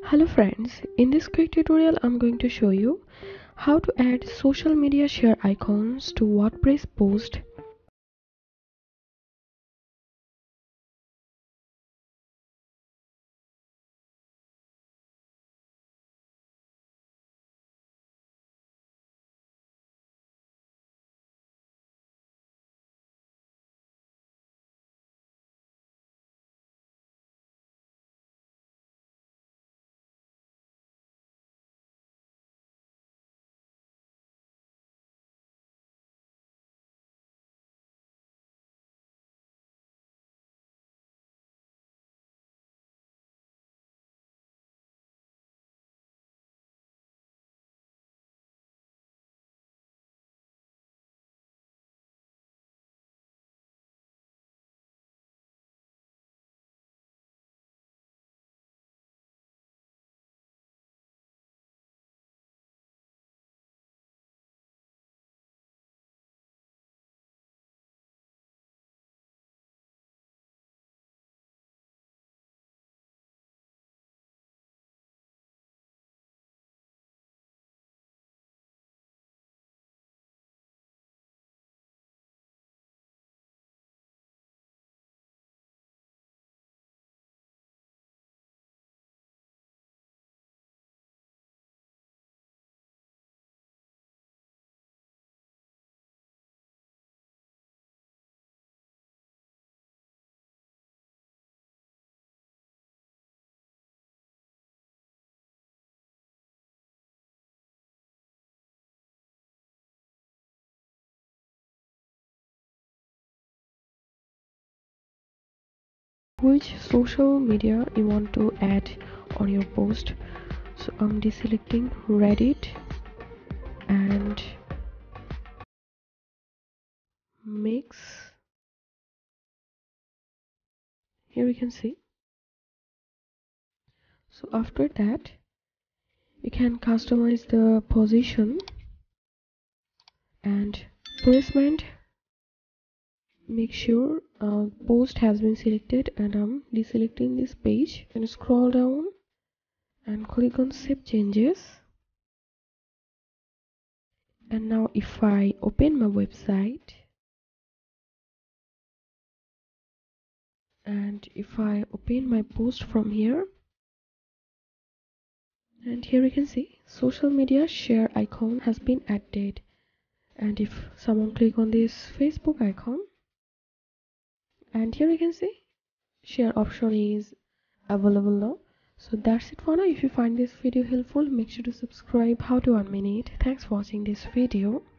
Hello friends, in this quick tutorial I'm going to show you how to add social media share icons to WordPress post. Which social media you want to add on your post. So I'm deselecting Reddit and mix. Here you can see. So after that you can customize the position and placement. Make sure post has been selected and I'm deselecting this page and scroll down and click on save changes. And now if I open my website and if I open my post from here, and here you can see social media share icon has been added. And if someone click on this Facebook icon, and here you can see share option is available now. So that's it for now. If you find this video helpful, make sure to subscribe. How to 1 minute. Thanks for watching this video.